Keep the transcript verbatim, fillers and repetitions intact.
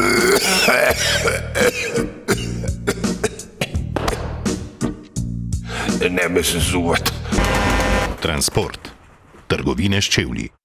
Ne me se zuvati. Transport. Trgovine s čevlji.